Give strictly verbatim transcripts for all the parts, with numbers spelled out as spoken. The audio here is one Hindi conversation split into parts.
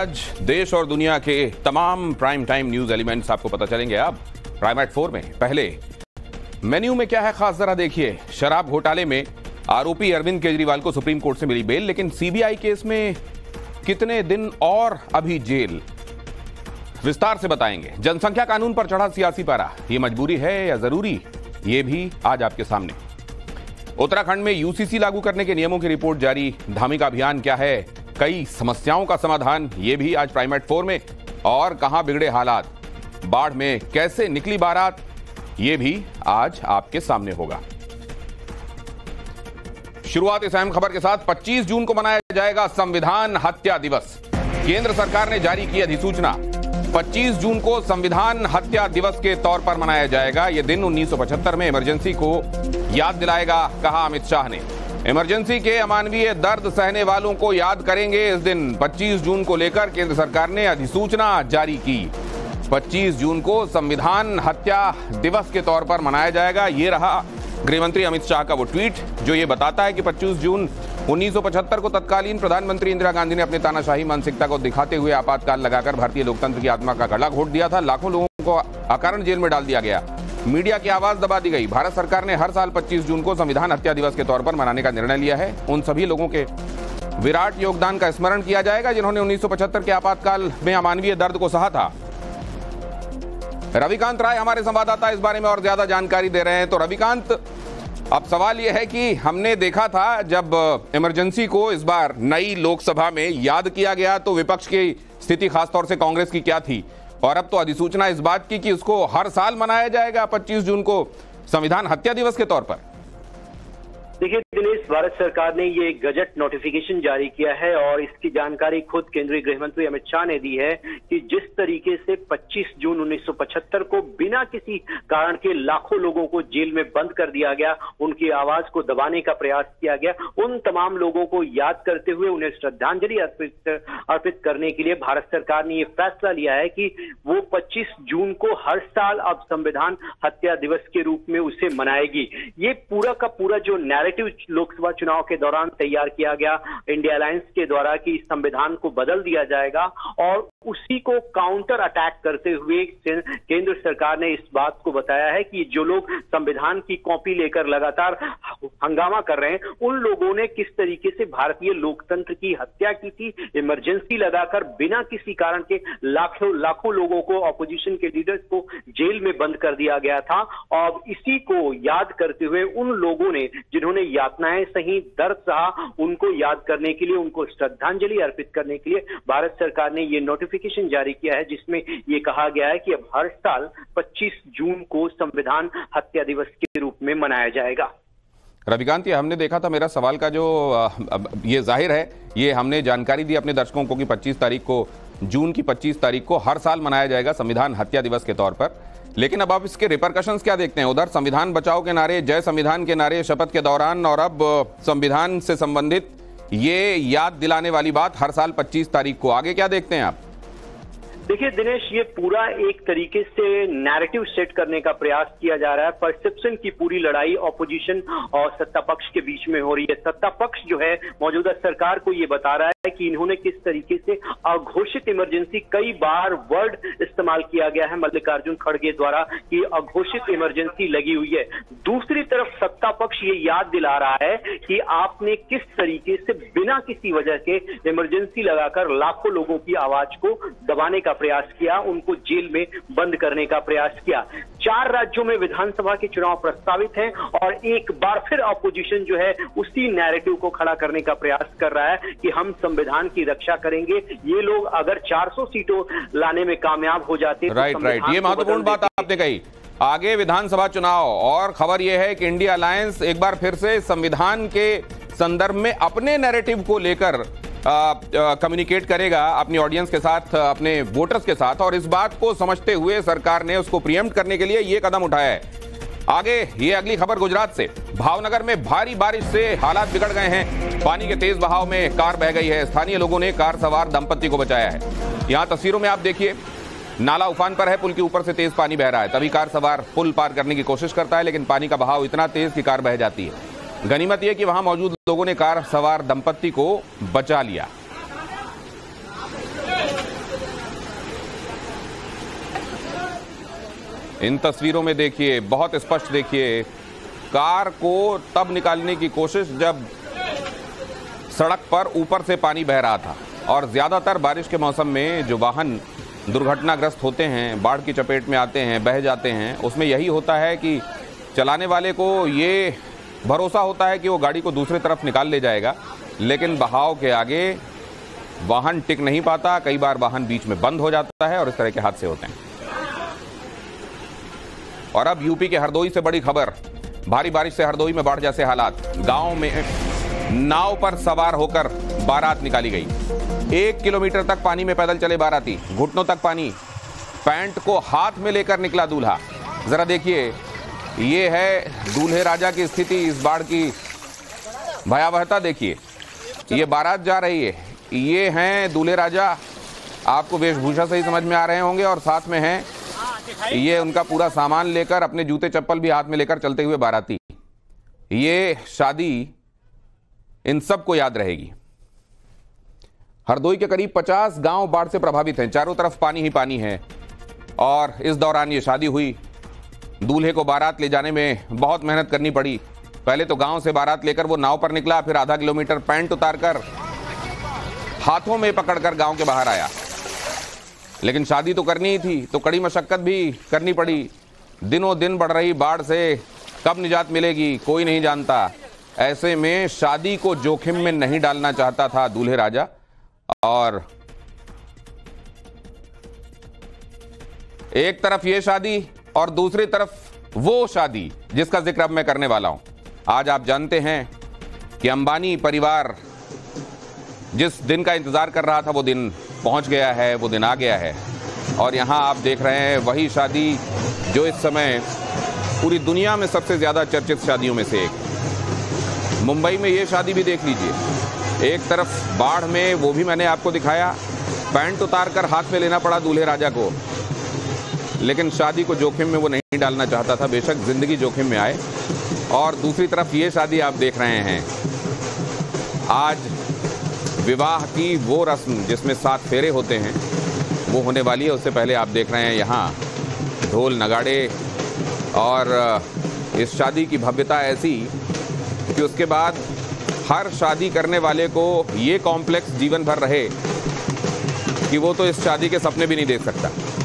आज देश और दुनिया के तमाम प्राइम टाइम न्यूज एलिमेंट्स आपको पता चलेंगे अब प्राइम एट फोर में। पहले मेन्यू में क्या है खास, जरा देखिए। शराब घोटाले में आरोपी अरविंद केजरीवाल को सुप्रीम कोर्ट से मिली बेल, लेकिन सीबीआई केस में कितने दिन और अभी जेल, विस्तार से बताएंगे। जनसंख्या कानून पर चढ़ा सियासी पारा, ये मजबूरी है या जरूरी, ये भी आज आपके सामने। उत्तराखंड में यूसीसी लागू करने के नियमों की रिपोर्ट जारी, धामी का अभियान क्या है, कई समस्याओं का समाधान, ये भी आज प्राइम एट फोर में। और कहां बिगड़े हालात, बाढ़ में कैसे निकली बारात, ये भी आज आपके सामने होगा। शुरुआत इस अहम खबर के साथ। पच्चीस जून को मनाया जाएगा संविधान हत्या दिवस। केंद्र सरकार ने जारी की अधिसूचना, पच्चीस जून को संविधान हत्या दिवस के तौर पर मनाया जाएगा। यह दिन उन्नीस सौ पचहत्तर में इमरजेंसी को याद दिलाएगा, कहा अमित शाह ने। इमरजेंसी के अमानवीय दर्द सहने वालों को याद करेंगे इस दिन। पच्चीस जून को लेकर केंद्र सरकार ने अधिसूचना जारी की। पच्चीस जून को संविधान हत्या दिवस के तौर पर मनाया जाएगा। ये रहा गृहमंत्री अमित शाह का वो ट्वीट जो ये बताता है कि पच्चीस जून उन्नीस सौ पचहत्तर को तत्कालीन प्रधानमंत्री इंदिरा गांधी ने अपनी तानाशाही मानसिकता को दिखाते हुए आपातकाल लगाकर भारतीय लोकतंत्र की आत्मा का गला घोट दिया था। लाखों लोगों को अकारण जेल में डाल दिया गया, मीडिया की आवाज दबा दी गई। भारत सरकार ने हर साल पच्चीस जून को संविधान हत्या दिवस के तौर पर मनाने का निर्णय लिया है। उन सभी लोगों के विराट योगदान का स्मरण किया जाएगा जिन्होंने उन्नीस सौ पचहत्तर के आपातकाल में अमानवीय दर्द को सहा था। रविकांत राय हमारे संवाददाता इस बारे में और ज्यादा जानकारी दे रहे हैं। तो रविकांत, अब सवाल यह है कि हमने देखा था जब इमरजेंसी को इस बार नई लोकसभा में याद किया गया तो विपक्ष की स्थिति खासतौर से कांग्रेस की क्या थी, और अब तो अधिसूचना इस बात की कि उसको हर साल मनाया जाएगा पच्चीस जून को संविधान हत्या दिवस के तौर पर। देखिए दिनेश, भारत सरकार ने ये गजट नोटिफिकेशन जारी किया है और इसकी जानकारी खुद केंद्रीय गृह मंत्री अमित शाह ने दी है कि जिस तरीके से पच्चीस जून उन्नीस सौ पचहत्तर को बिना किसी कारण के लाखों लोगों को जेल में बंद कर दिया गया, उनकी आवाज को दबाने का प्रयास किया गया, उन तमाम लोगों को याद करते हुए उन्हें श्रद्धांजलि अर्पित अर्पित करने के लिए भारत सरकार ने ये फैसला लिया है कि वो पच्चीस जून को हर साल अब संविधान हत्या दिवस के रूप में उसे मनाएगी। ये पूरा का पूरा जो नैरेटिव लोकसभा चुनाव के दौरान तैयार किया गया इंडिया अलायंस के द्वारा कि संविधान को बदल दिया जाएगा, और उसी को काउंटर अटैक करते हुए केंद्र सरकार ने इस बात को बताया है कि जो लोग संविधान की कॉपी लेकर लगातार हंगामा कर रहे हैं, उन लोगों ने किस तरीके से भारतीय लोकतंत्र की हत्या की थी। इमरजेंसी लगाकर बिना किसी कारण के लाखों लाखों लोगों को, ऑपोजिशन के लीडर्स को जेल में बंद कर दिया गया था। और इसी को याद करते हुए उन लोगों ने जिन्होंने यातनाएं सही, दर्द सहा, उनको याद करने के लिए, उनको श्रद्धांजलि अर्पित करने के लिए भारत सरकार ने ये नोटिफिकेशन जारी किया है जिसमें ये कहा गया है कि अब हर साल पच्चीस जून को संविधान हत्या दिवस के रूप में मनाया जाएगा। रविकांत, ये हमने देखा था, मेरा सवाल का जो ये जाहिर है, ये हमने जानकारी दी अपने दर्शकों को कि पच्चीस तारीख को, जून की पच्चीस तारीख को हर साल मनाया जाएगा संविधान हत्या दिवस के तौर पर। लेकिन अब आप इसके रिपरकशंस क्या देखते हैं? उधर संविधान बचाओ के नारे, जय संविधान के नारे शपथ के दौरान, और अब संविधान से संबंधित ये याद दिलाने वाली बात हर साल पच्चीस तारीख को, आगे क्या देखते हैं आप? देखिए दिनेश, ये पूरा एक तरीके से नैरेटिव सेट करने का प्रयास किया जा रहा है। परसेप्शन की पूरी लड़ाई ऑपोजिशन और सत्ता पक्ष के बीच में हो रही है। सत्ता पक्ष जो है मौजूदा सरकार को ये बता रहा है कि इन्होंने किस तरीके से अघोषित इमरजेंसी, कई बार वर्ड इस्तेमाल किया गया है मल्लिकार्जुन खड़गे द्वारा कि अघोषित इमरजेंसी लगी हुई है। दूसरी तरफ सत्ता पक्ष ये याद दिला रहा है कि आपने किस तरीके से बिना किसी वजह के इमरजेंसी लगाकर लाखों लोगों की आवाज को दबाने का प्रयास किया, उनको जेल में बंद करने का प्रयास किया। चार राज्यों में विधानसभा के चुनाव प्रस्तावित हैं और एक बार फिर ऑपोजिशन जो है उसी नैरेटिव को खड़ा करने का प्रयास कर रहा है कि हम संविधान की रक्षा करेंगे। ये लोग अगर चार सौ सीटों लाने में कामयाब हो जाते तो राइट राइट ये महत्वपूर्ण बात आपने कही। आगे विधानसभा चुनाव, और खबर यह है कि इंडिया अलायंस एक बार फिर से संविधान के संदर्भ में अपने नैरेटिव को लेकर कम्युनिकेट करेगा अपनी ऑडियंस के साथ, अपने वोटर्स के साथ, और इस बात को समझते हुए सरकार ने उसको प्रीएम्प्ट करने के लिए यह कदम उठाया है। आगे ये अगली खबर गुजरात से। भावनगर में भारी बारिश से हालात बिगड़ गए हैं। पानी के तेज बहाव में कार बह गई है। स्थानीय लोगों ने कार सवार दंपत्ति को बचाया है। यहां तस्वीरों में आप देखिए, नाला उफान पर है, पुल के ऊपर से तेज पानी बह रहा है। तभी कार सवार पुल पार करने की कोशिश करता है, लेकिन पानी का बहाव इतना तेज कि कार बह जाती है। गनीमत यह कि वहां मौजूद लोगों ने कार सवार दंपत्ति को बचा लिया। इन तस्वीरों में देखिए, बहुत स्पष्ट देखिए, कार को तब निकालने की कोशिश जब सड़क पर ऊपर से पानी बह रहा था। और ज़्यादातर बारिश के मौसम में जो वाहन दुर्घटनाग्रस्त होते हैं, बाढ़ की चपेट में आते हैं, बह जाते हैं, उसमें यही होता है कि चलाने वाले को ये भरोसा होता है कि वो गाड़ी को दूसरी तरफ निकाल ले जाएगा, लेकिन बहाव के आगे वाहन टिक नहीं पाता। कई बार वाहन बीच में बंद हो जाता है और इस तरह के हादसे होते हैं। और अब यूपी के हरदोई से बड़ी खबर। भारी बारिश से हरदोई में बाढ़ जैसे हालात। गांव में नाव पर सवार होकर बारात निकाली गई। एक किलोमीटर तक पानी में पैदल चले बाराती, घुटनों तक पानी, पैंट को हाथ में लेकर निकला दूल्हा। जरा देखिए, ये है दूल्हे राजा की स्थिति। इस बाढ़ की भयावहता देखिए। ये बारात जा रही है, ये हैं दूल्हे राजा। आपको वेशभूषा से ही समझ में आ रहे होंगे। और साथ में हैं ये उनका पूरा सामान लेकर, अपने जूते चप्पल भी हाथ में लेकर चलते हुए बाराती। ये शादी इन सबको याद रहेगी। हरदोई के करीब पचास गांव बाढ़ से प्रभावित हैं। चारों तरफ पानी ही पानी है। और इस दौरान ये शादी हुई। दूल्हे को बारात ले जाने में बहुत मेहनत करनी पड़ी। पहले तो गांव से बारात लेकर वो नाव पर निकला, फिर आधा किलोमीटर पैंट उतारकर हाथों में पकड़कर गांव के बाहर आया। लेकिन शादी तो करनी ही थी, तो कड़ी मशक्कत भी करनी पड़ी। दिनों दिन बढ़ रही बाढ़ से कब निजात मिलेगी कोई नहीं जानता। ऐसे में शादी को जोखिम में नहीं डालना चाहता था दूल्हे राजा। और एक तरफ ये शादी और दूसरी तरफ वो शादी जिसका जिक्र अब मैं करने वाला हूं। आज आप जानते हैं कि अंबानी परिवार जिस दिन का इंतजार कर रहा था वो दिन पहुंच गया है, वो दिन आ गया है। और यहां आप देख रहे हैं वही शादी जो इस समय पूरी दुनिया में सबसे ज्यादा चर्चित शादियों में से एक। मुंबई में ये शादी भी देख लीजिए। एक तरफ बाढ़ में, वो भी मैंने आपको दिखाया, पैंट उतार कर हाथ में लेना पड़ा दूल्हे राजा को। लेकिन शादी को जोखिम में वो नहीं डालना चाहता था, बेशक जिंदगी जोखिम में आए। और दूसरी तरफ ये शादी आप देख रहे हैं। आज विवाह की वो रस्म जिसमें सात फेरे होते हैं वो होने वाली है। उससे पहले आप देख रहे हैं यहाँ ढोल नगाड़े। और इस शादी की भव्यता ऐसी कि उसके बाद हर शादी करने वाले को ये कॉम्प्लेक्स जीवन भर रहे कि वो तो इस शादी के सपने भी नहीं देख सकता।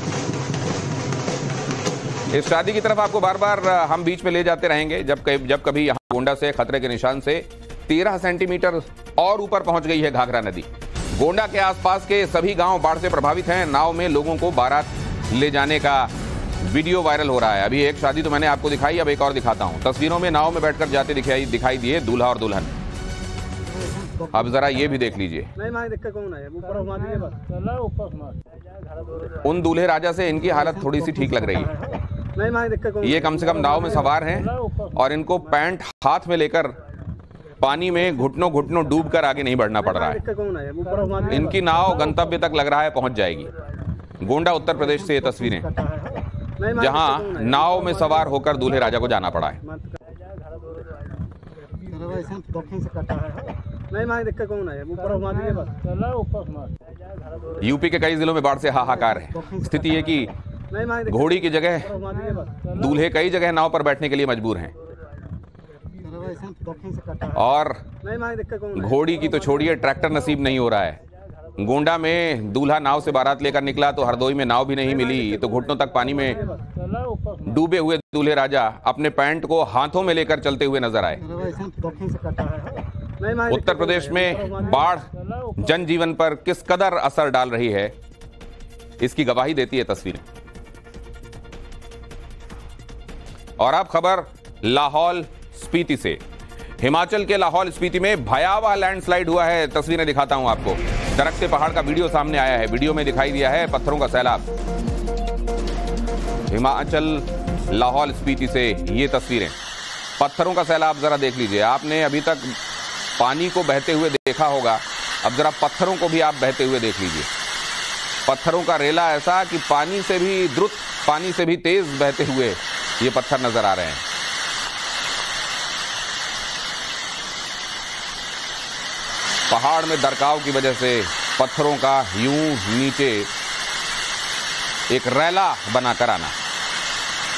इस शादी की तरफ आपको बार बार हम बीच में ले जाते रहेंगे। जब कभी जब कभी यहाँ गोंडा से खतरे के निशान से तेरह सेंटीमीटर और ऊपर पहुंच गई है घाघरा नदी। गोंडा के आसपास के सभी गांव बाढ़ से प्रभावित हैं। नाव में लोगों को बारात ले जाने का वीडियो वायरल हो रहा है। अभी एक शादी तो मैंने आपको दिखाई, अब एक और दिखाता हूं। तस्वीरों में नाव में बैठकर जाते दिखाई दिखाई दिए दूल्हा और दुल्हन। अब जरा ये भी देख लीजिए। उन दूल्हे राजा से इनकी हालत थोड़ी सी ठीक लग रही है। ये कम से कम नाव में सवार हैं और इनको पैंट हाथ में लेकर पानी में घुटनों घुटनों डूब कर आगे नहीं बढ़ना पड़ रहा है। इनकी नाव गंतव्य तक लग रहा है पहुंच जाएगी। गोंडा उत्तर प्रदेश से ये तस्वीरें, जहां नाव में सवार होकर दूल्हे राजा को जाना पड़ा है। यूपी के कई जिलों में बाढ़ से हाहाकार है। स्थिति है कि घोड़ी की जगह दूल्हे कई जगह नाव पर बैठने के लिए मजबूर हैं। और घोड़ी की तो छोड़िए, ट्रैक्टर नसीब नहीं हो रहा है। गोंडा में दूल्हा नाव से बारात लेकर निकला तो हरदोई में नाव भी नहीं मिली, तो घुटनों तक पानी में डूबे हुए दूल्हे राजा अपने पैंट को हाथों में लेकर चलते हुए नजर आए। उत्तर प्रदेश में बाढ़ जनजीवन पर किस कदर असर डाल रही है, इसकी गवाही देती है तस्वीरें। और अब खबर लाहौल स्पीति से। हिमाचल के लाहौल स्पीति में भयावह लैंडस्लाइड हुआ है। तस्वीरें दिखाता हूं आपको। दरकते पहाड़ का वीडियो सामने आया है। वीडियो में दिखाई दिया है पत्थरों का सैलाब। हिमाचल लाहौल स्पीति से ये तस्वीरें, पत्थरों का सैलाब जरा देख लीजिए। आपने अभी तक पानी को बहते हुए देखा होगा, अब जरा पत्थरों को भी आप बहते हुए देख लीजिए। पत्थरों का रेला ऐसा कि पानी से भी द्रुत, पानी से भी तेज बहते हुए ये पत्थर नजर आ रहे हैं। पहाड़ में दरकाव की वजह से पत्थरों का यूं नीचे एक रैला बनाकर आना।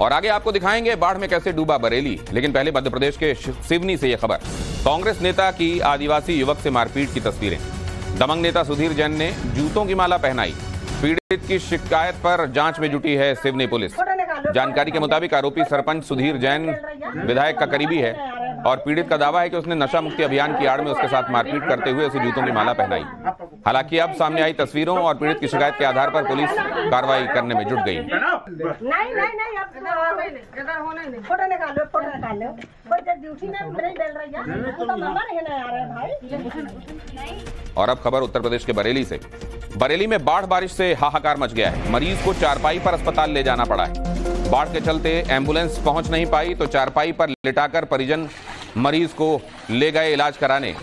और आगे आपको दिखाएंगे बाढ़ में कैसे डूबा बरेली। लेकिन पहले मध्य प्रदेश के सिवनी से यह खबर। कांग्रेस नेता की आदिवासी युवक से मारपीट की तस्वीरें। दबंग नेता सुधीर जैन ने जूतों की माला पहनाई। पीड़ित की शिकायत पर जांच में जुटी है सिवनी पुलिस। जानकारी के मुताबिक आरोपी सरपंच सुधीर जैन विधायक का करीबी है और पीड़ित का दावा है कि उसने नशा मुक्ति अभियान की आड़ में उसके साथ मारपीट करते हुए उसे जूतों की माला पहनाई। हालांकि अब सामने आई तस्वीरों और पीड़ित की शिकायत के आधार पर पुलिस कार्रवाई करने में जुट गई। नहीं नहीं नहीं अब इधर होने नहीं फोटो निकालो फोटो निकालो कोई ड्यूटी में नहीं डल रही है तो नंबर है ना आ रहा है भाई। और अब खबर उत्तर प्रदेश के बरेली से। बरेली में बाढ़ बारिश से हाहाकार मच गया है। मरीज को चारपाई पर अस्पताल ले जाना पड़ा है। बाढ़ के चलते एम्बुलेंस पहुंच नहीं पाई तो चारपाई पर लिटाकर परिजन मरीज को ले गए इलाज कराने।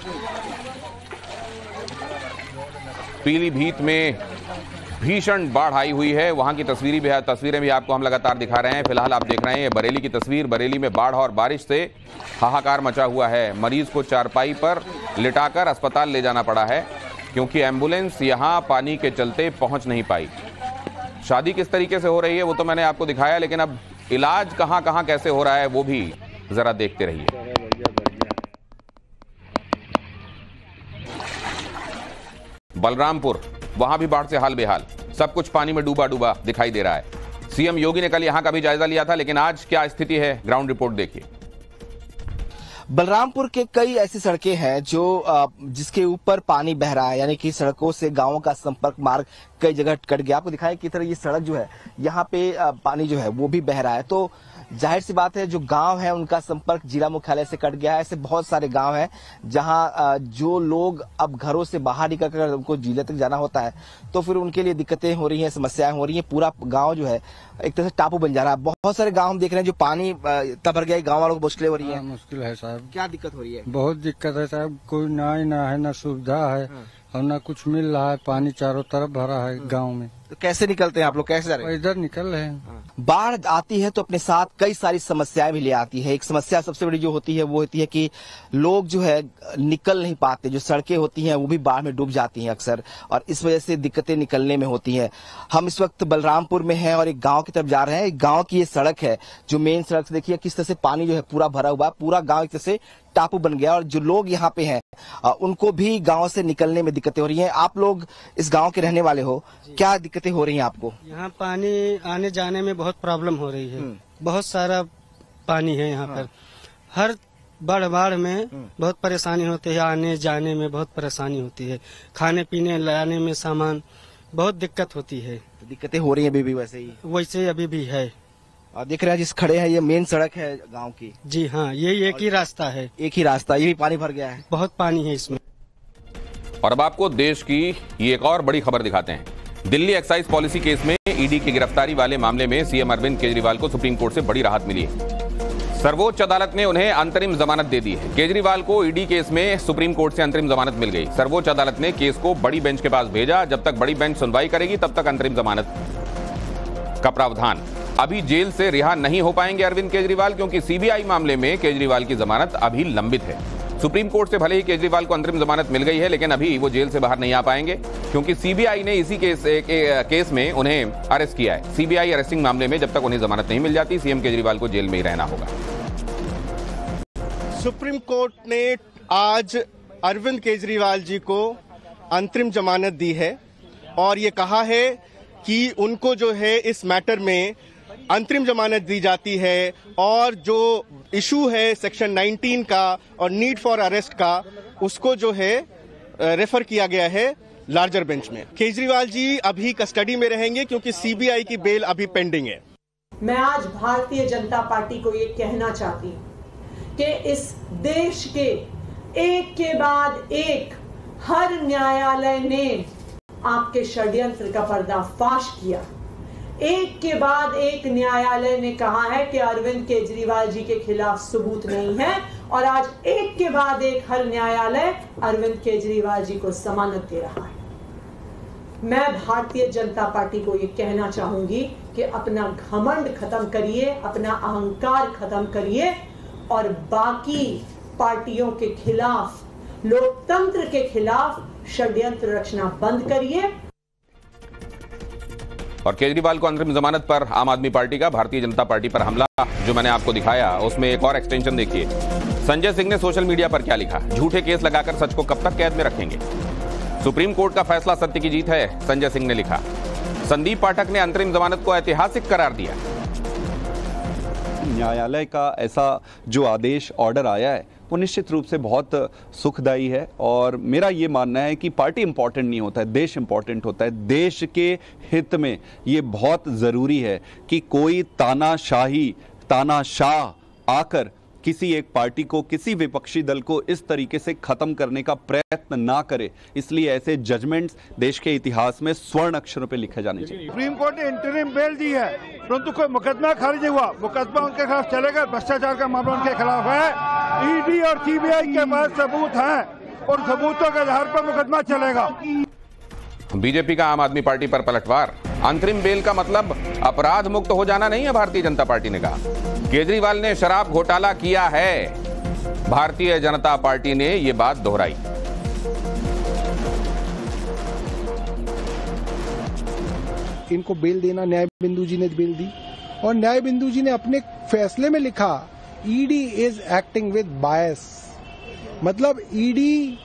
पीलीभीत में भीषण बाढ़ आई हुई है। वहां की तस्वीरें भी तस्वीरें भी आपको हम लगातार दिखा रहे हैं। फिलहाल आप देख रहे हैं बरेली की तस्वीर। बरेली में बाढ़ और बारिश से हाहाकार मचा हुआ है। मरीज को चारपाई पर लिटाकर अस्पताल ले जाना पड़ा है क्योंकि एम्बुलेंस यहां पानी के चलते पहुंच नहीं पाई। शादी किस तरीके से हो रही है वो तो मैंने आपको दिखाया, लेकिन अब इलाज कहां कहां कैसे हो रहा है वो भी जरा देखते रहिए। बलरामपुर, वहां भी बाढ़ से हाल बेहाल। सब कुछ पानी में डूबा डूबा दिखाई दे रहा है। सीएम योगी ने कल यहां का भी जायजा लिया था, लेकिन आज क्या स्थिति है, ग्राउंड रिपोर्ट देखिए। बलरामपुर के कई ऐसी सड़कें हैं जो जिसके ऊपर पानी बह रहा है, यानी कि सड़कों से गांवों का संपर्क मार्ग कई जगह कट गया। आपको दिखाया कि तरह ये सड़क जो है यहाँ पे पानी जो है वो भी बह रहा है, तो जाहिर सी बात है जो गांव है उनका संपर्क जिला मुख्यालय से कट गया है। ऐसे बहुत सारे गांव हैं जहां जो लोग अब घरों से बाहर निकल कर उनको जिले तक जाना होता है तो फिर उनके लिए दिक्कतें हो रही हैं, समस्याएं हो रही हैं। पूरा गांव जो है एक तरह से टापू बन जा रहा है। बहुत सारे गांव हम देख रहे हैं जो पानी इतना भर गया, गाँव वालों को मुश्किलें हो रही है। मुश्किल है साहब। क्या दिक्कत हो रही है? बहुत दिक्कत है साहब। कोई ना ना है, ना सुविधा है और ना कुछ मिल रहा है। पानी चारों तरफ भरा है गांव में। तो कैसे निकलते हैं आप लोग, कैसे जा रहे हैं? इधर निकल रहे हैं। बाढ़ आती है तो अपने साथ कई सारी समस्याएं भी ले आती है। एक समस्या सबसे बड़ी जो होती है वो होती है कि लोग जो है निकल नहीं पाते। जो सड़कें होती हैं वो भी बाढ़ में डूब जाती हैं अक्सर, और इस वजह से दिक्कतें निकलने में होती हैं। हम इस वक्त बलरामपुर में हैं और एक गांव की तरफ जा रहे हैं। एक गांव की ये सड़क है जो मेन सड़क से देखिए किस तरह से पानी जो है पूरा भरा हुआ, पूरा गाँव एक तरह से टापू बन गया और जो लोग यहाँ पे हैं उनको भी गांव से निकलने में दिक्कतें हो रही हैं। आप लोग इस गांव के रहने वाले हो, क्या दिक्कतें हो रही हैं आपको? यहाँ पानी आने जाने में बहुत प्रॉब्लम हो रही है। बहुत सारा पानी है यहाँ पर। हर बाढ़ बाढ़ में बहुत परेशानी होती है। आने जाने में बहुत परेशानी होती है। खाने पीने लाने में सामान बहुत दिक्कत होती है। दिक्कतें हो रही है अभी भी वैसे ही? वैसे अभी भी है। और देख रहे हैं जिस खड़े हैं ये मेन सड़क है गांव की। जी हाँ, ये एक ही रास्ता है। एक ही रास्ता, ये भी पानी भर गया है। बहुत पानी है इसमें। और अब आपको देश की ये एक और बड़ी खबर दिखाते हैं। दिल्ली एक्साइज पॉलिसी केस में ईडी की गिरफ्तारी वाले मामले में सीएम अरविंद केजरीवाल को सुप्रीम कोर्ट से बड़ी राहत मिली है। सर्वोच्च अदालत ने उन्हें अंतरिम जमानत दे दी है। केजरीवाल को ईडी केस में सुप्रीम कोर्ट से अंतरिम जमानत मिल गई। सर्वोच्च अदालत ने केस को बड़ी बेंच के पास भेजा। जब तक बड़ी बेंच सुनवाई करेगी तब तक अंतरिम जमानत का प्रावधान। अभी जेल से रिहा नहीं हो पाएंगे अरविंद केजरीवाल, क्योंकि सीबीआई मामले में केजरीवाल की जमानत अभी लंबित है। सुप्रीम कोर्ट से भले ही केजरीवाल को अंतरिम जमानत मिल गई है, लेकिन अभी वो जेल से बाहर नहीं आ पाएंगे क्योंकि सीबीआई ने इसी केस एक, एक, केस में उन्हें अरेस्ट किया है। सीबीआई अरेस्टिंग मामले में जब तक उन्हें जमानत नहीं मिल जाती, सीएम केजरीवाल को जेल में ही रहना होगा। सुप्रीम कोर्ट ने आज अरविंद केजरीवाल जी को अंतरिम जमानत दी है और ये कहा है कि उनको जो है इस मैटर में अंतरिम जमानत दी जाती है और जो इशू है सेक्शन नाइनटीन का और नीड फॉर अरेस्ट का, उसको जो है रेफर किया गया है लार्जर बेंच में। केजरीवाल जी अभी कस्टडी में रहेंगे क्योंकि सीबीआई की बेल अभी पेंडिंग है। मैं आज भारतीय जनता पार्टी को ये कहना चाहती हूँ कि इस देश के एक के बाद एक हर न्यायालय ने आपके षड्यंत्र का पर्दाफाश किया। एक के बाद एक न्यायालय ने कहा है कि अरविंद केजरीवाल जी के खिलाफ सबूत नहीं है और आज एक के बाद एक हर न्यायालय अरविंद केजरीवाल जी को जमानत दे रहा है। मैं भारतीय जनता पार्टी को यह कहना चाहूंगी कि अपना घमंड खत्म करिए, अपना अहंकार खत्म करिए और बाकी पार्टियों के खिलाफ, लोकतंत्र के खिलाफ षड्यंत्र रचना बंद करिए। और केजरीवाल को अंतरिम जमानत पर आम आदमी पार्टी का भारतीय जनता पार्टी पर हमला जो मैंने आपको दिखाया, उसमें एक और एक्सटेंशन देखिए। संजय सिंह ने सोशल मीडिया पर क्या लिखा, झूठे केस लगाकर सच को कब तक कैद में रखेंगे। सुप्रीम कोर्ट का फैसला सत्य की जीत है, संजय सिंह ने लिखा। संदीप पाठक ने अंतरिम जमानत को ऐतिहासिक करार दिया। न्यायालय का ऐसा जो आदेश ऑर्डर आया है वो निश्चित रूप से बहुत सुखदायी है और मेरा ये मानना है कि पार्टी इंपॉर्टेंट नहीं होता है, देश इंपॉर्टेंट होता है। देश के हित में ये बहुत ज़रूरी है कि कोई तानाशाही तानाशाह आकर किसी एक पार्टी को, किसी विपक्षी दल को इस तरीके से खत्म करने का प्रयत्न ना करे। इसलिए ऐसे जजमेंट्स देश के इतिहास में स्वर्ण अक्षरों पे लिखे जाने चाहिए। सुप्रीम कोर्ट ने इंटरिम बेल दी है, परंतु कोई मुकदमा खारिज नहीं हुआ। मुकदमा उनके खिलाफ चलेगा, भ्रष्टाचार का मामला उनके खिलाफ है। ईडी और सीबीआई के पास सबूत हैं और सबूतों के आधार पर मुकदमा चलेगा। बीजेपी का आम आदमी पार्टी पर पलटवार। अंतरिम बेल का मतलब अपराध मुक्त हो जाना नहीं है, भारतीय जनता पार्टी ने कहा। केजरीवाल ने शराब घोटाला किया है, भारतीय जनता पार्टी ने यह बात दोहराई। इनको बेल देना, न्याय बिंदु जी ने बेल दी और न्याय बिंदु जी ने अपने फैसले में लिखा ED is acting with bias. मतलब ईडी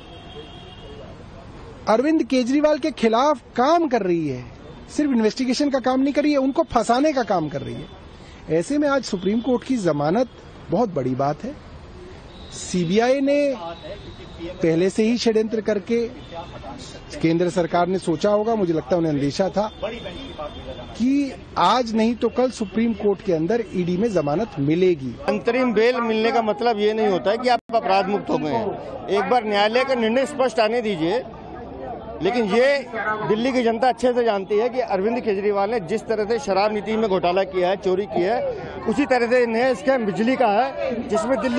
अरविंद केजरीवाल के खिलाफ काम कर रही है, सिर्फ इन्वेस्टिगेशन का काम नहीं कर रही है, उनको फंसाने का काम कर रही है। ऐसे में आज सुप्रीम कोर्ट की जमानत बहुत बड़ी बात है। सीबीआई ने पहले से ही षड्यंत्र करके, केंद्र सरकार ने सोचा होगा, मुझे लगता है उन्हें अंदेशा था कि आज नहीं तो कल सुप्रीम कोर्ट के अंदर ईडी में जमानत मिलेगी। अंतरिम बेल मिलने का मतलब ये नहीं होता है कि आप अपराध मुक्त हो गए हैं। एक बार न्यायालय का निर्णय स्पष्ट आने दीजिए। लेकिन ये दिल्ली की जनता अच्छे से जानती है कि अरविंद केजरीवाल ने जिस तरह से शराब नीति में घोटाला किया है, चोरी की है, उसी तरह से नया स्कैम बिजली का है जिसमें दिल्ली।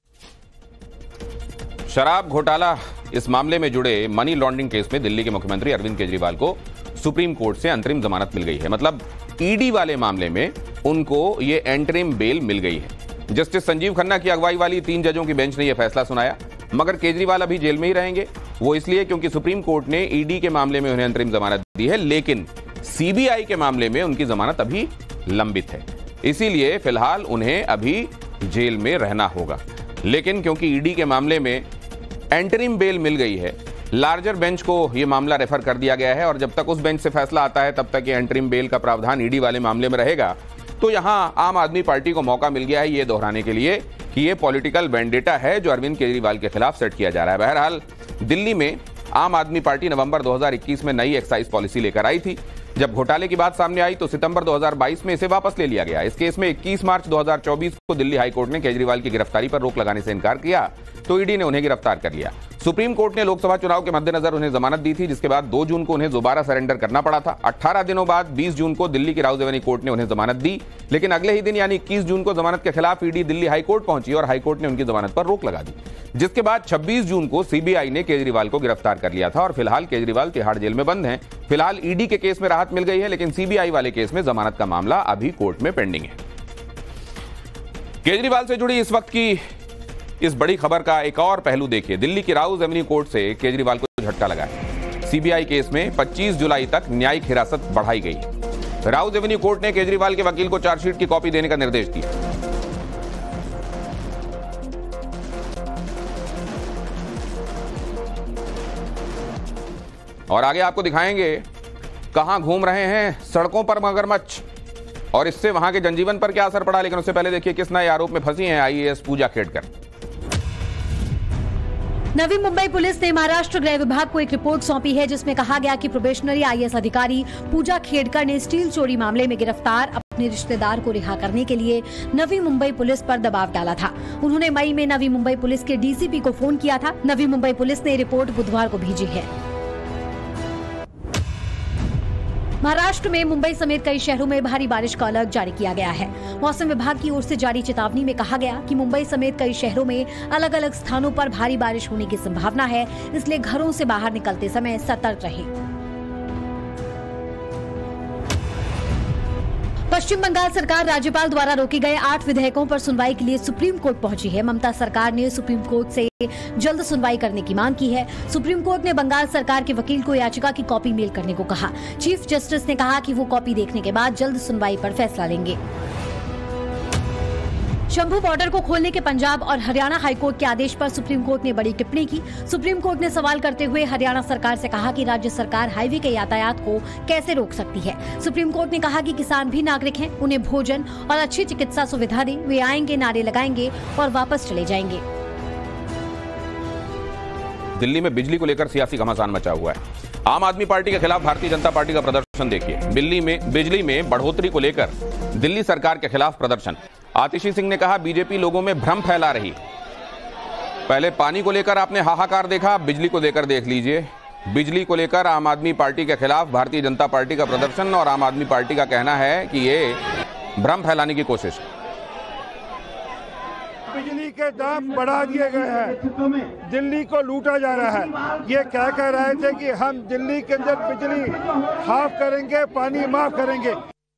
शराब घोटाला इस मामले में जुड़े मनी लॉन्ड्रिंग केस में दिल्ली के मुख्यमंत्री अरविंद केजरीवाल को सुप्रीम कोर्ट से अंतरिम जमानत मिल गई है। मतलब ईडी वाले मामले में उनको ये एंटरिम बेल मिल गई है। जस्टिस संजीव खन्ना की अगुवाई वाली तीन जजों की बेंच ने यह फैसला सुनाया। मगर केजरीवाल अभी जेल में ही रहेंगे, वो इसलिए क्योंकि सुप्रीम कोर्ट ने ईडी के मामले में उन्हें अंतरिम जमानत दी है, लेकिन सीबीआई के मामले में उनकी जमानत अभी लंबित है। इसीलिए फिलहाल उन्हें अभी जेल में रहना होगा। लेकिन क्योंकि ईडी के मामले में एंटरिम बेल मिल गई है, लार्जर बेंच को यह मामला रेफर कर दिया गया है और जब तक उस बेंच से फैसला आता है तब तक ये एंटरिम बेल का प्रावधान ईडी वाले मामले में रहेगा। तो यहां आम आदमी पार्टी को मौका मिल गया है ये दोहराने के लिए कि ये पॉलिटिकल वेंडेटा है जो अरविंद केजरीवाल के खिलाफ सेट किया जा रहा है। बहरहाल दिल्ली में आम आदमी पार्टी नवंबर दो हज़ार इक्कीस में नई एक्साइज पॉलिसी लेकर आई थी। जब घोटाले की बात सामने आई तो सितंबर दो हज़ार बाईस में इसे वापस ले लिया गया। इस केस में इक्कीस मार्च दो हज़ार चौबीस को दिल्ली हाईकोर्ट ने केजरीवाल की गिरफ्तारी पर रोक लगाने से इनकार किया तो ईडी ने उन्हें गिरफ्तार कर लिया। सुप्रीम कोर्ट ने लोकसभा चुनाव के मद्देनजर उन्हें जमानत दी थी, जिसके बाद दो जून को उन्हें दोबारा सरेंडर करना पड़ा था। अठारह दिनों बाद बीस जून को दिल्ली की राउज एवेन्यू कोर्ट ने उन्हें जमानत दी, लेकिन अगले ही दिन यानी इक्कीस जून को जमानत के खिलाफ ईडी दिल्ली हाईकोर्ट पहुंची और हाईकोर्ट ने उनकी जमानत पर रोक लगा दी, जिसके बाद छब्बीस जून को सीबीआई ने केजरीवाल को गिरफ्तार कर लिया था और फिलहाल केजरीवाल तिहाड़ जेल में बंद हैं। फिलहाल ईडी के केस में राहत मिल गई है, लेकिन सीबीआई वाले केस में जमानत का मामला अभी कोर्ट में पेंडिंग है। केजरीवाल से जुड़ी इस वक्त की इस बड़ी खबर का एक और पहलू देखिए। दिल्ली की राउज एवेन्यू कोर्ट से केजरीवाल को झटका लगा है। सीबीआई केस में पच्चीस जुलाई तक न्यायिक हिरासत बढ़ाई गई। राउज एवेन्यू कोर्ट ने केजरीवाल के वकील को चार्जशीट की कॉपी देने का निर्देश दिया। और आगे आपको दिखाएंगे कहां घूम रहे हैं सड़कों पर मगरमच्छ और इससे वहां के जनजीवन पर क्या असर पड़ा। लेकिन उससे पहले देखिए किस नए आरोप में फंसी हैं आईएएस पूजा खेड़कर। नवी मुंबई पुलिस ने महाराष्ट्र गृह विभाग को एक रिपोर्ट सौंपी है, जिसमें कहा गया कि प्रोबेशनरी आईएएस अधिकारी पूजा खेड़कर ने स्टील चोरी मामले में गिरफ्तार अपने रिश्तेदार को रिहा करने के लिए नवी मुंबई पुलिस पर दबाव डाला था। उन्होंने मई में नवी मुंबई पुलिस के डीसीपी को फोन किया था। नवी मुंबई पुलिस ने रिपोर्ट बुधवार को भेजी है। महाराष्ट्र में मुंबई समेत कई शहरों में भारी बारिश का अलर्ट जारी किया गया है। मौसम विभाग की ओर से जारी चेतावनी में कहा गया कि मुंबई समेत कई शहरों में अलग अलग स्थानों पर भारी बारिश होने की संभावना है, इसलिए घरों से बाहर निकलते समय सतर्क रहें। पश्चिम बंगाल सरकार राज्यपाल द्वारा रोके गए आठ विधेयकों पर सुनवाई के लिए सुप्रीम कोर्ट पहुंची है। ममता सरकार ने सुप्रीम कोर्ट से जल्द सुनवाई करने की मांग की है। सुप्रीम कोर्ट ने बंगाल सरकार के वकील को याचिका की कॉपी मेल करने को कहा। चीफ जस्टिस ने कहा कि वो कॉपी देखने के बाद जल्द सुनवाई पर फैसला लेंगे। शंभू बॉर्डर को खोलने के पंजाब और हरियाणा हाईकोर्ट के आदेश पर सुप्रीम कोर्ट ने बड़ी टिप्पणी की। सुप्रीम कोर्ट ने सवाल करते हुए हरियाणा सरकार से कहा कि राज्य सरकार हाईवे के यातायात को कैसे रोक सकती है। सुप्रीम कोर्ट ने कहा कि किसान भी नागरिक हैं, उन्हें भोजन और अच्छी चिकित्सा सुविधा दें। वे आएंगे, नारे लगाएंगे और वापस चले जाएंगे। दिल्ली में बिजली को लेकर सियासी घमासान मचा हुआ है। आम आदमी पार्टी के खिलाफ भारतीय जनता पार्टी का प्रदर्शन देखिए। दिल्ली में बिजली में बढ़ोतरी को लेकर दिल्ली सरकार के खिलाफ प्रदर्शन। आतिशी सिंह ने कहा बीजेपी लोगों में भ्रम फैला रही। पहले पानी को लेकर आपने हाहाकार देखा, बिजली को लेकर देख लीजिए। बिजली को लेकर आम आदमी पार्टी के खिलाफ भारतीय जनता पार्टी का प्रदर्शन और आम आदमी पार्टी का कहना है कि ये भ्रम फैलाने की कोशिश। बिजली के दाम बढ़ा दिए गए हैं, दिल्ली को लूटा जा रहा है। ये क्या कह रहे थे कि हम दिल्ली के अंदर बिजली हाफ करेंगे, पानी माफ करेंगे।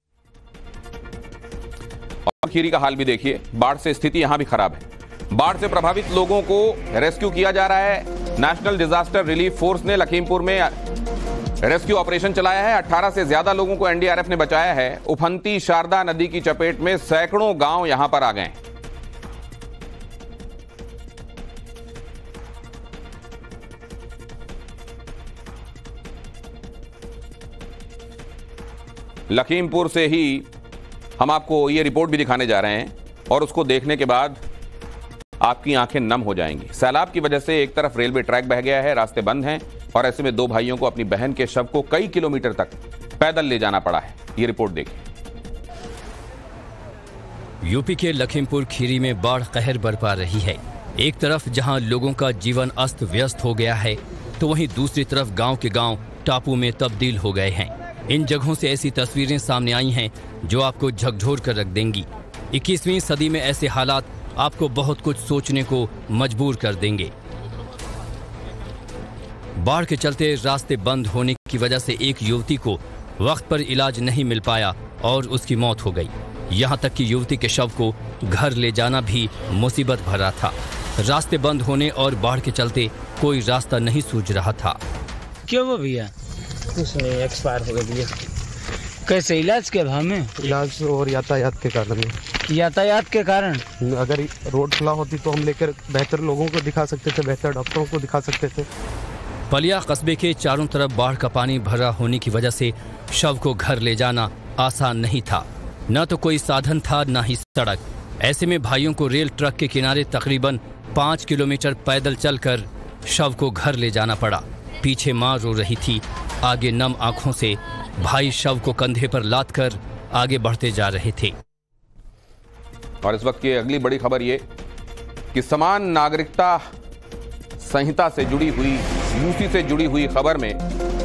और खीरी का हाल भी देखिए, बाढ़ से स्थिति यहां भी खराब है। बाढ़ से प्रभावित लोगों को रेस्क्यू किया जा रहा है। नेशनल डिजास्टर रिलीफ फोर्स ने लखीमपुर में रेस्क्यू ऑपरेशन चलाया है। अठारह से ज्यादा लोगों को एनडीआरएफ ने बचाया है। उफनती शारदा नदी की चपेट में सैकड़ों गांव यहां पर आ गए। लखीमपुर से ही हम आपको ये रिपोर्ट भी दिखाने जा रहे हैं और उसको देखने के बाद आपकी आंखें नम हो जाएंगी। सैलाब की वजह से एक तरफ रेलवे ट्रैक बह गया है, रास्ते बंद हैं और ऐसे में दो भाइयों को अपनी बहन के शव को कई किलोमीटर तक पैदल ले जाना पड़ा है। ये रिपोर्ट देखिए। यूपी के लखीमपुर खीरी में बाढ़ कहर बरपा रही है। एक तरफ जहां लोगों का जीवन अस्त व्यस्त हो गया है, तो वहीं दूसरी तरफ गांव के गांव टापू में तब्दील हो गए हैं। इन जगहों से ऐसी तस्वीरें सामने आई हैं जो आपको झकझोर कर रख देंगी। इक्कीसवीं सदी में ऐसे हालात आपको बहुत कुछ सोचने को मजबूर कर देंगे। बाढ़ के चलते रास्ते बंद होने की वजह से एक युवती को वक्त पर इलाज नहीं मिल पाया और उसकी मौत हो गई। यहाँ तक कि युवती के शव को घर ले जाना भी मुसीबत भरा था। रास्ते बंद होने और बाढ़ के चलते कोई रास्ता नहीं सूझ रहा था। क्यों वो भैया? कुछ नहीं, एक्सपायर हो गई। कैसे इलाज के भाव में? इलाज और यातायात के कारण। यातायात के कारण? अगर रोड खुला होती तो हम लेकर बेहतर लोगों को दिखा सकते थे, बेहतर डॉक्टरों को दिखा सकते थे। पलिया कस्बे के चारों तरफ बाढ़ का पानी भरा होने की वजह से शव को घर ले जाना आसान नहीं था। न तो कोई साधन था, न ही सड़क। ऐसे में भाइयों को रेल ट्रक के किनारे तकरीबन पाँच किलोमीटर पैदल चलकर शव को घर ले जाना पड़ा। पीछे मां रो रही थी, आगे नम आंखों से भाई शव को कंधे पर लादकर आगे बढ़ते जा रहे थे। और इस वक्त की अगली बड़ी खबर ये कि समान नागरिकता संहिता से जुड़ी हुई, यूसी से जुड़ी हुई खबर में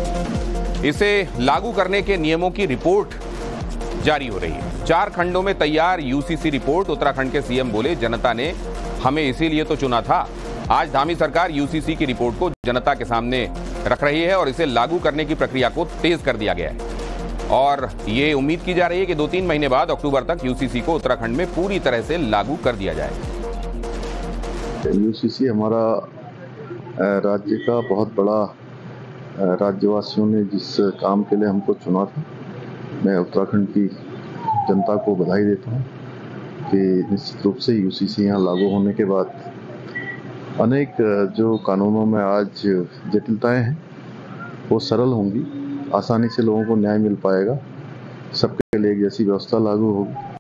इसे लागू करने के नियमों की रिपोर्ट जारी हो रही है। चार खंडों में तैयार यूसीसी रिपोर्ट। उत्तराखंड के सीएम बोले, जनता ने हमें इसीलिए तो चुना था। आज धामी सरकार यूसीसी की रिपोर्ट को जनता के सामने रख रही है और इसे लागू करने की प्रक्रिया को तेज कर दिया गया है और ये उम्मीद की जा रही है कि दो तीन महीने बाद अक्टूबर तक यूसीसी को उत्तराखंड में पूरी तरह से लागू कर दिया जाएगा। यूसीसी हमारा राज्य का बहुत बड़ा, राज्यवासियों ने जिस काम के लिए हमको चुना था, मैं उत्तराखंड की जनता को बधाई देता हूँ कि निश्चित रूप से यूसीसी यहाँ लागू होने के बाद अनेक जो कानूनों में आज जटिलताएं हैं वो सरल होंगी, आसानी से लोगों को न्याय मिल पाएगा, सबके लिए एक जैसी व्यवस्था लागू होगी।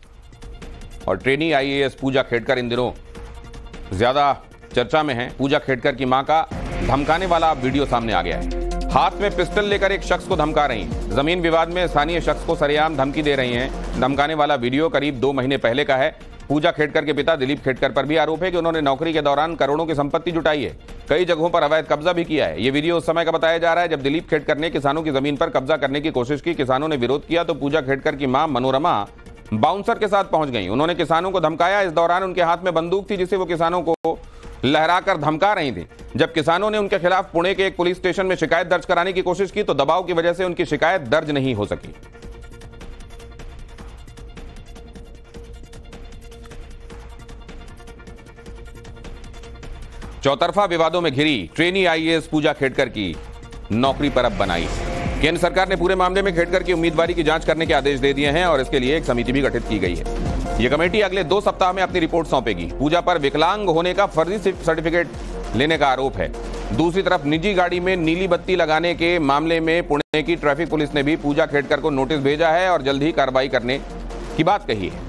और ट्रेनी आईएएस पूजा खेड़कर इन दिनों ज्यादा चर्चा में है। पूजा खेड़कर की मां का धमकाने वाला वीडियो सामने आ गया है। हाथ में पिस्टल लेकर एक शख्स को धमका रही हैं। जमीन विवाद में स्थानीय शख्स को सरेआम धमकी दे रही हैं। धमकाने वाला वीडियो करीब दो महीने पहले का है। पूजा खेड़कर के पिता दिलीप खेड़कर पर भी आरोप है कि उन्होंने नौकरी के दौरान करोड़ों की संपत्ति जुटाई है, कई जगहों पर अवैध कब्जा भी किया है। ये वीडियो उस समय का बताया जा रहा है जब दिलीप खेड़कर ने किसानों की जमीन पर कब्जा करने की कोशिश की। किसानों ने विरोध किया तो पूजा खेड़कर की मां मनोरमा बाउंसर के साथ पहुंच गई। उन्होंने किसानों को धमकाया। इस दौरान उनके हाथ में बंदूक थी जिसे वो किसानों को लहराकर धमका रही थी। जब किसानों ने उनके खिलाफ पुणे के एक पुलिस स्टेशन में शिकायत दर्ज कराने की कोशिश की तो दबाव की वजह से उनकी शिकायत दर्ज नहीं हो सकी। चौतरफा विवादों में घिरी ट्रेनी आईएएस पूजा खेडकर की नौकरी पर अब बनाई। केंद्र सरकार ने पूरे मामले में खेडकर की उम्मीदवारी की जांच करने के आदेश दे दिए हैं और इसके लिए एक समिति भी गठित की गई है। यह कमेटी अगले दो सप्ताह में अपनी रिपोर्ट सौंपेगी। पूजा पर विकलांग होने का फर्जी सर्टिफिकेट लेने का आरोप है। दूसरी तरफ निजी गाड़ी में नीली बत्ती लगाने के मामले में पुणे की ट्रैफिक पुलिस ने भी पूजा खेडकर को नोटिस भेजा है और जल्द ही कार्रवाई करने की बात कही है।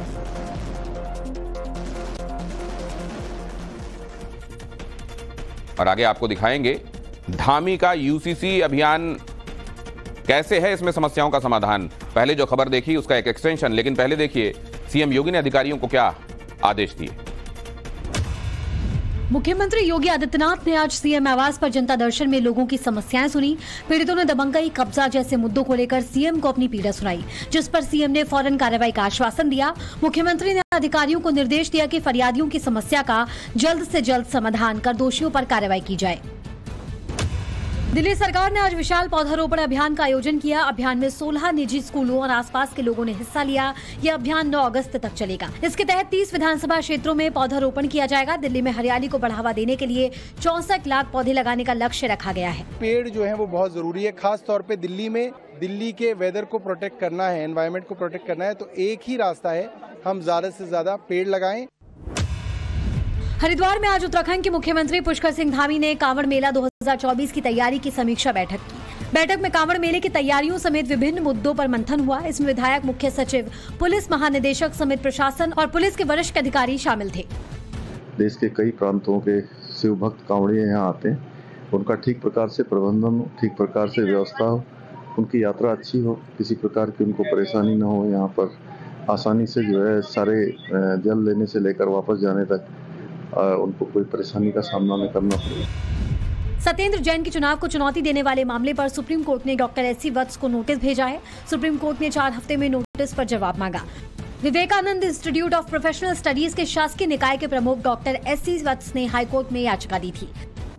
और आगे आपको दिखाएंगे धामी का यूसीसी अभियान कैसे है, इसमें समस्याओं का समाधान। पहले जो खबर देखी उसका एक एक्सटेंशन, लेकिन पहले देखिए सीएम योगी ने अधिकारियों को क्या आदेश दिए। मुख्यमंत्री योगी आदित्यनाथ ने आज सीएम आवास पर जनता दर्शन में लोगों की समस्याएं सुनी। पीड़ितों ने दबंगई, कब्जा जैसे मुद्दों को लेकर सीएम को अपनी पीड़ा सुनाई, जिस पर सीएम ने फौरन कार्रवाई का आश्वासन दिया। मुख्यमंत्री ने अधिकारियों को निर्देश दिया कि फरियादियों की समस्या का जल्द से जल्द समाधान कर दोषियों पर कार्रवाई की जाए। दिल्ली सरकार ने आज विशाल पौधारोपण अभियान का आयोजन किया। अभियान में सोलह निजी स्कूलों और आसपास के लोगों ने हिस्सा लिया। यह अभियान नौ अगस्त तक चलेगा। इसके तहत तीस विधानसभा क्षेत्रों में पौधारोपण किया जाएगा। दिल्ली में हरियाली को बढ़ावा देने के लिए चौसठ लाख पौधे लगाने का लक्ष्य रखा गया है। पेड़ जो है वो बहुत जरूरी है, खास तौर पे दिल्ली में। दिल्ली के वेदर को प्रोटेक्ट करना है, एनवायरमेंट को प्रोटेक्ट करना है, तो एक ही रास्ता है, हम ज्यादा से ज्यादा पेड़ लगाएं। हरिद्वार में आज उत्तराखंड के मुख्यमंत्री पुष्कर सिंह धामी ने कांवड़ मेला दो हज़ार चौबीस की तैयारी की समीक्षा बैठक की। बैठक में कांवड़ मेले की तैयारियों समेत विभिन्न मुद्दों पर मंथन हुआ। इसमें विधायक, मुख्य सचिव, पुलिस महानिदेशक समेत प्रशासन और पुलिस के वरिष्ठ अधिकारी शामिल थे। देश के कई प्रांतों के शिव भक्त कांवड़िए यहाँ आते हैं, उनका ठीक प्रकार से प्रबंधन हो, ठीक प्रकार से व्यवस्था हो, उनकी यात्रा अच्छी हो, किसी प्रकार की उनको परेशानी न हो। यहाँ पर आसानी से जो है सारे जल लेने से लेकर वापस जाने तक उनको कोई परेशानी का सामना न करना पड़े। सत्येंद्र जैन के चुनाव को चुनौती देने वाले मामले पर सुप्रीम कोर्ट ने डॉक्टर एस सी वत्स को नोटिस भेजा है। सुप्रीम कोर्ट ने चार हफ्ते में नोटिस पर जवाब मांगा। Vivekananda institute of professional studies के शासकीय निकाय के प्रमुख डॉक्टर एस सी वत्स ने हाईकोर्ट में याचिका दी थी।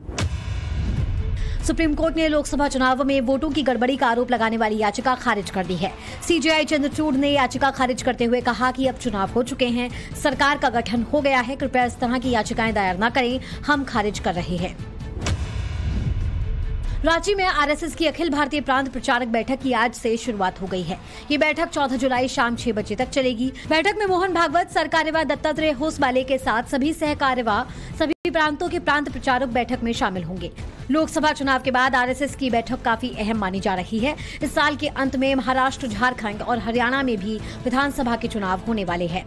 सुप्रीम कोर्ट ने लोकसभा चुनाव में वोटों की गड़बड़ी का आरोप लगाने वाली याचिका खारिज कर दी है। सीजेआई चंद्रचूड़ ने याचिका खारिज करते हुए कहा कि अब चुनाव हो चुके हैं, सरकार का गठन हो गया है, कृपया इस तरह की याचिकाएं दायर न करें, हम खारिज कर रहे हैं। रांची में आरएसएस की अखिल भारतीय प्रांत प्रचारक बैठक की आज से शुरुआत हो गई है। ये बैठक चौदह जुलाई शाम छह बजे तक चलेगी। बैठक में मोहन भागवत, सरकार्यवाह दत्तात्रेय होसबाले के साथ सभी सहकार्यवाह सभी प्रांतों के प्रांत प्रचारक बैठक में शामिल होंगे। लोकसभा चुनाव के बाद आरएसएस की बैठक काफी अहम मानी जा रही है। इस साल के अंत में महाराष्ट्र, झारखंड और हरियाणा में भी विधानसभा के चुनाव होने वाले हैं।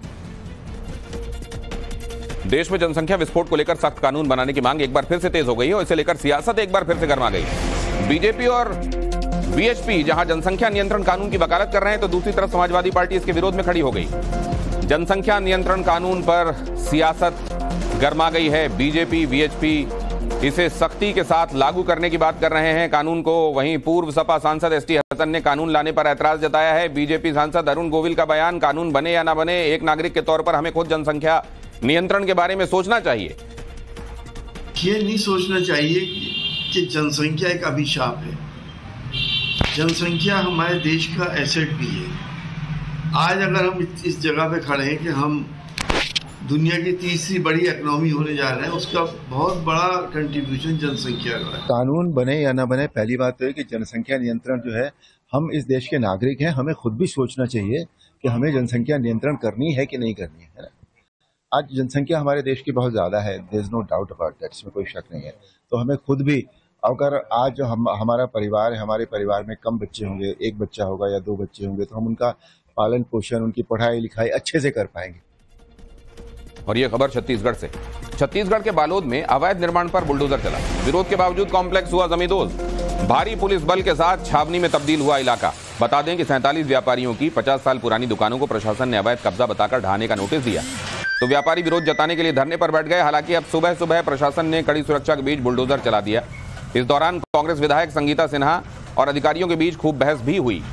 देश में जनसंख्या विस्फोट को लेकर सख्त कानून बनाने की मांग एक बार फिर से तेज हो गई है और इसे लेकर सियासत एक बार फिर से गर्मा गई। बीजेपी और बीएचपी जहां जनसंख्या नियंत्रण कानून की वकालत कर रहे हैं, तो दूसरी तरफ समाजवादी पार्टी इसके विरोध में खड़ी हो गई। जनसंख्या नियंत्रण कानून पर सियासत गर्मा गई है। बीजेपी, बीएचपी इसे सख्ती के साथ लागू करने की बात कर रहे हैं कानून को। वहीं पूर्व सपा सांसद एस टी हसन ने कानून लाने पर ऐतराज जताया है। बीजेपी सांसद अरुण गोविल का बयान, कानून बने या ना बने, एक नागरिक के तौर पर हमें खुद जनसंख्या नियंत्रण के बारे में सोचना चाहिए। ये नहीं सोचना चाहिए कि जनसंख्या एक अभिशाप है। जनसंख्या हमारे देश का एसेट भी है। आज अगर हम इस जगह पे खड़े हैं कि हम दुनिया की तीसरी बड़ी इकोनॉमी होने जा रहे हैं, उसका बहुत बड़ा कंट्रीब्यूशन जनसंख्या का है। कानून बने या ना बने, पहली बात तो है कि जनसंख्या नियंत्रण जो है, हम इस देश के नागरिक हैं, हमें खुद भी सोचना चाहिए कि हमें जनसंख्या नियंत्रण करनी है कि नहीं करनी है। आज जनसंख्या हमारे देश की बहुत ज़्यादा है, there is no doubt about that, इसमें कोई शक नहीं है। तो हमें खुद भी, अगर आज जो हम हमारा परिवार है, हमारे परिवार में कम बच्चे होंगे, एक बच्चा होगा या दो बच्चे होंगे, तो हम उनका पालन पोषण, उनकी पढ़ाई लिखाई अच्छे से कर पाएंगे। और ये खबर छत्तीसगढ़ से। छत्तीसगढ़ के बालोद में अवैध निर्माण पर बुलडोजर चला। विरोध के बावजूद कॉम्प्लेक्स हुआ जमींदोज। भारी पुलिस बल के साथ छावनी में तब्दील हुआ इलाका। बता दें कि सैंतालीस व्यापारियों की पचास साल पुरानी दुकानों को प्रशासन ने अवैध कब्जा बताकर ढहाने का नोटिस दिया, तो व्यापारी विरोध जताने के लिए धरने पर बैठ गए। हालांकि अब सुबह सुबह प्रशासन ने कड़ी सुरक्षा के बीच बुलडोजर चला दिया। इस दौरान कांग्रेस विधायक संगीता सिन्हा और अधिकारियों के बीच खूब बहस भी हुई।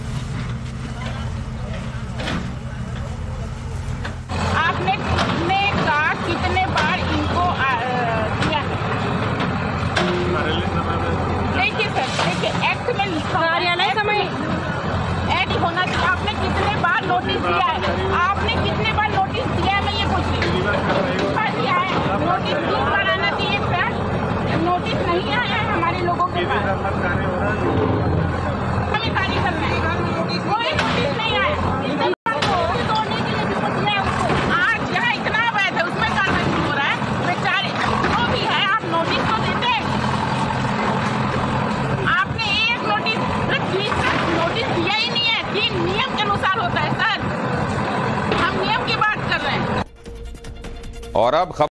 आपने कितने का कितने बार इनको दिया है? देखिए सर, देखिए एक्ट में लिखा कार्यालय समय एक्ट होना चाहिए। आपने कितने बार नोटिस दिया है? आपने कितने बार नोटिस दिया है? मैं ये पूछ रही हूँ। दिया है नोटिस, तीन बार आना चाहिए। आपके पास हमें खाली करना है, कोई नोटिस नहीं आया। तोड़ने के लिए भी कुछ है उसको, आज जहाँ इतना अवैध है उसमें कार्रवाई हो रहा है। बेचारे जो भी है आप नोटिस तो देते, आपने एक नोटिस ठीक से नोटिस दिया ही नहीं है। तीन नियम के अनुसार होता है सर, हम नियम की बात कर रहे हैं। और अब